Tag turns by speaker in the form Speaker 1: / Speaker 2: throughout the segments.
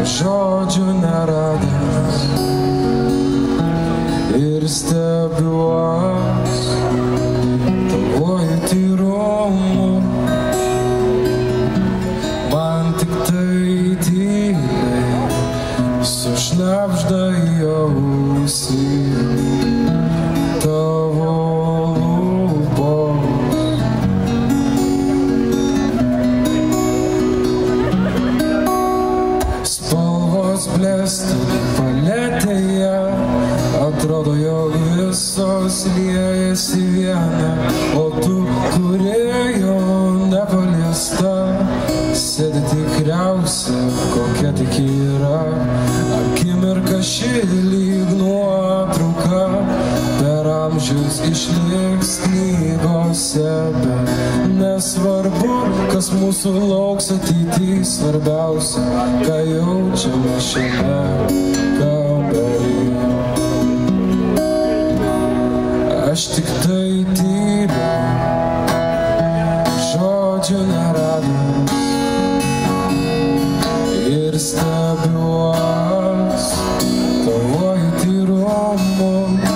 Speaker 1: žodžių neradęs ir stebiuos tavoju tyrumu. Man tik tai tyliai sušnabžda į ausį tavo lūpos. Spalvos blėsta paletėje, atrodo, jog visos liejasi vieną, o tu, kurėjo nepaliesta, sėdi tikriausia, kokia tik yra. Akimirka ši lyg nuotrauka, per amžius išliks knygose, bet nesvarbu, kas mūsų lauks ateity, svarbiausia, ką jaučiame šiame kambaryje. Aš tik tai tyliu, žodžių neradęs ir stebiuos tavoju tyrumu.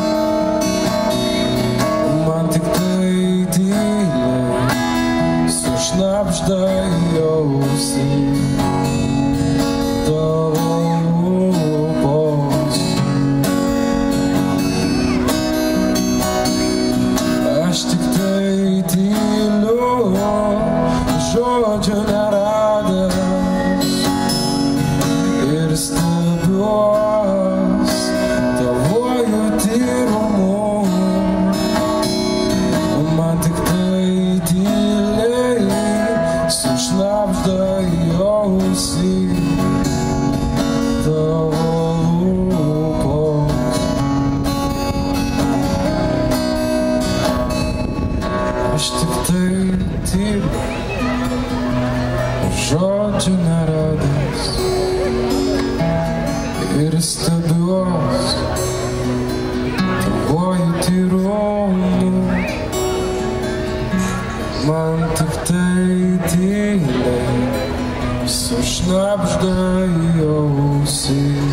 Speaker 1: Man tik tai tyliai sušnabžda į ausį tavo lūpos. Aš tik tai tyliu, žodžių neradęs ir stebiuos tavoju tyrumu. Man tik tai tyliai sušnabžda į ausį tavo lūpos. Aš tik tai tyliu, žodžių neradęs ir stebiuos tavoju tyrumu. Man tik tai tyliai sušnabžda į ausį